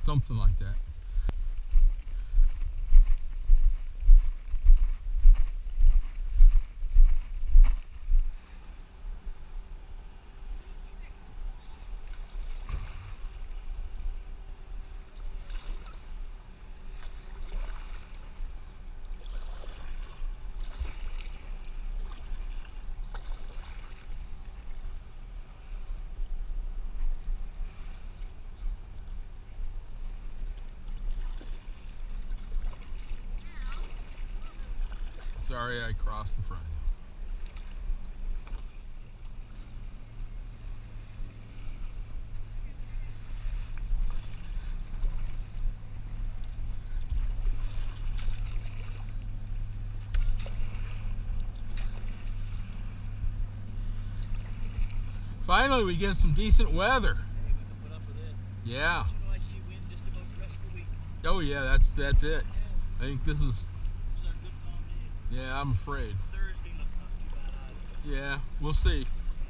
something like that. Sorry I crossed in front of you. Finally, we get some decent weather. Hey, we can put up with this. Yeah. You know, I see wind just about the rest of the week. Oh yeah, that's it. I think this is This is our good calm day. yeah, I'm afraid. Thursday looks not too bad either. Yeah, we'll see.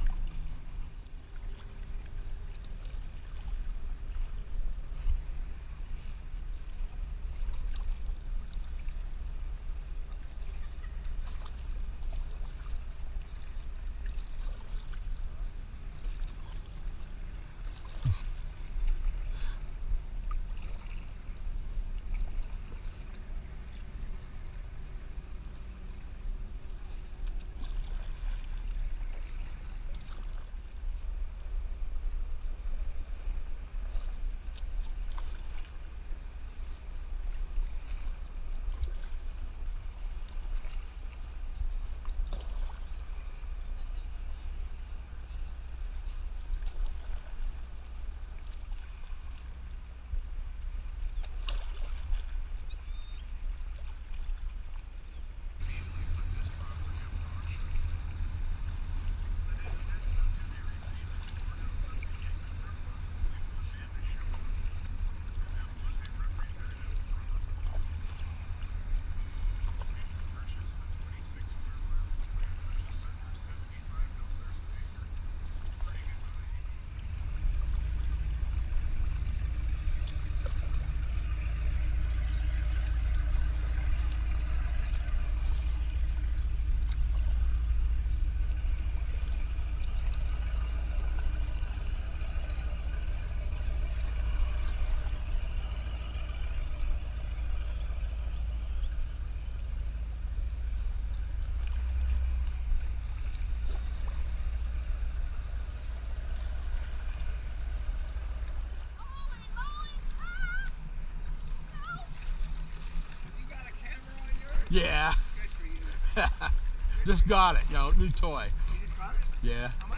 Yeah. Good for you. Just got it, new toy. You just got it? Yeah. How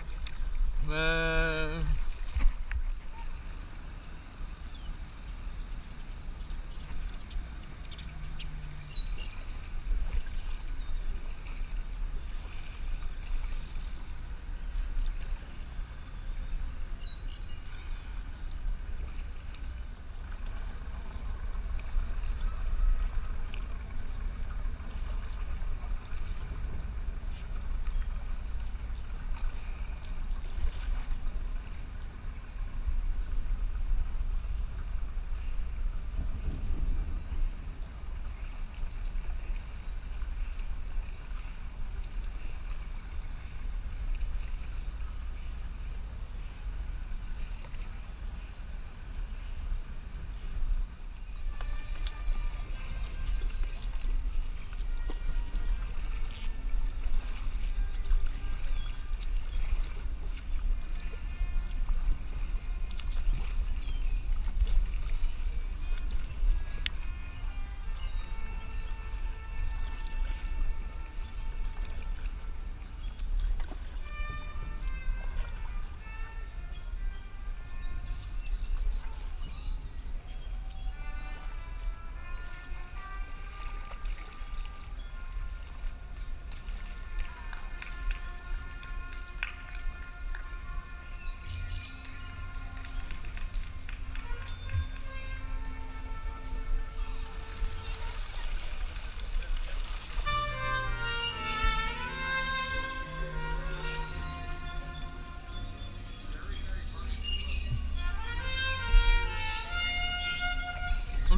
much?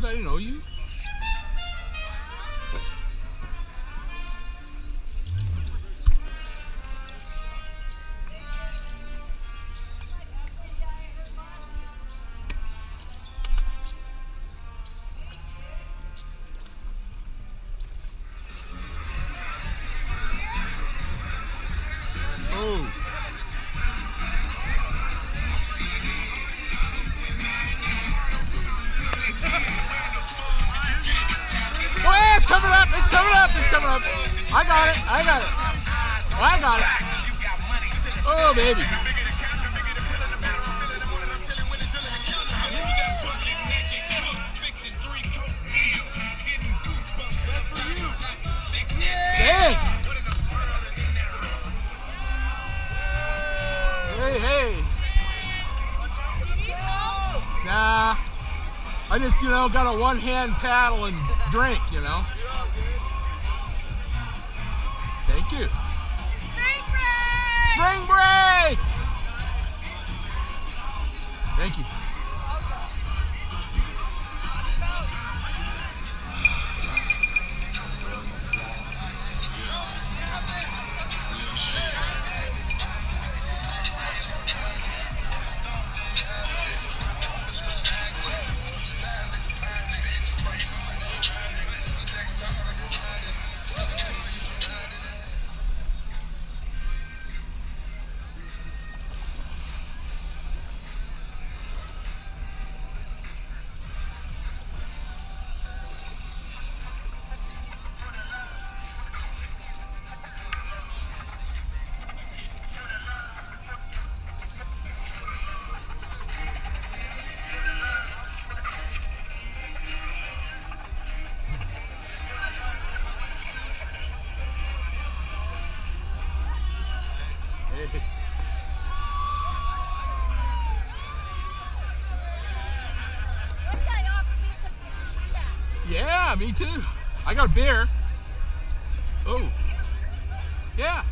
I didn't know you. Oh. Oh, yeah, it's coming up, it's coming up, it's coming up. I got it, I got it. I got it. Oh, baby. Thanks. Hey, hey. Nah. I just, got a one-hand paddle and drink, Thank you. Spring break! Spring break! Thank you. Hey. One guy offered me some tequila. Yeah, me too. I got a beer. Oh. Yeah.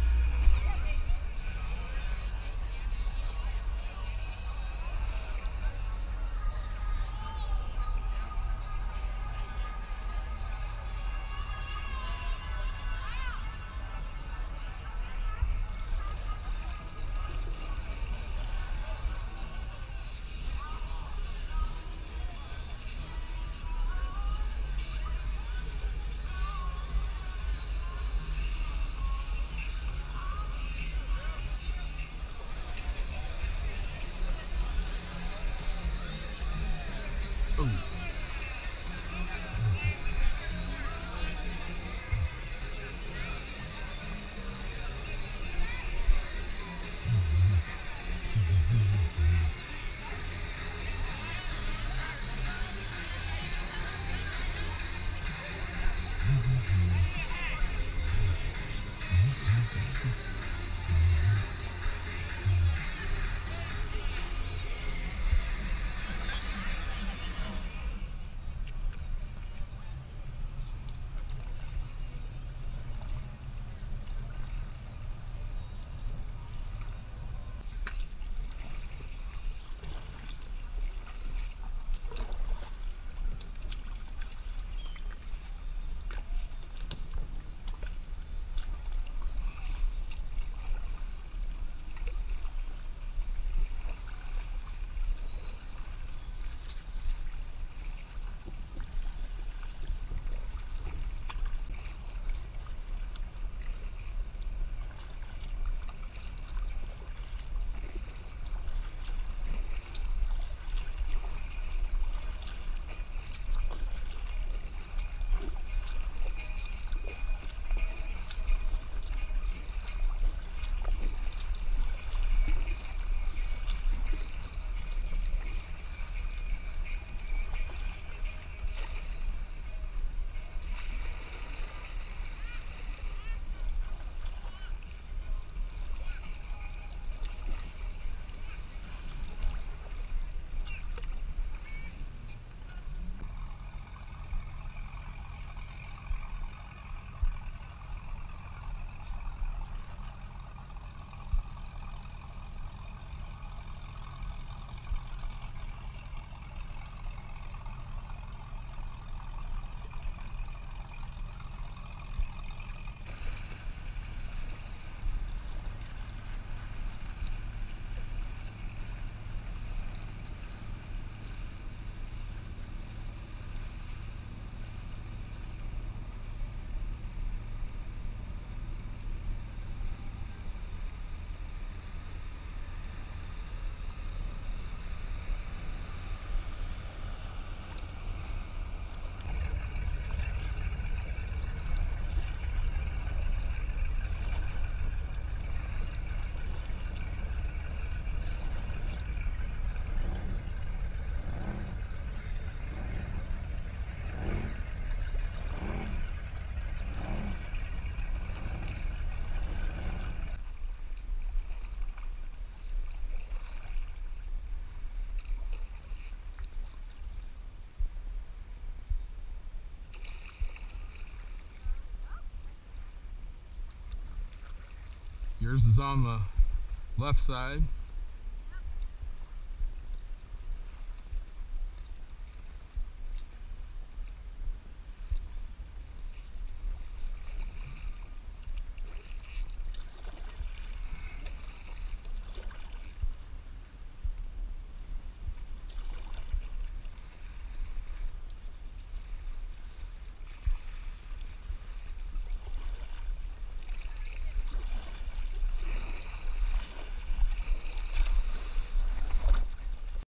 Yours is on the left side.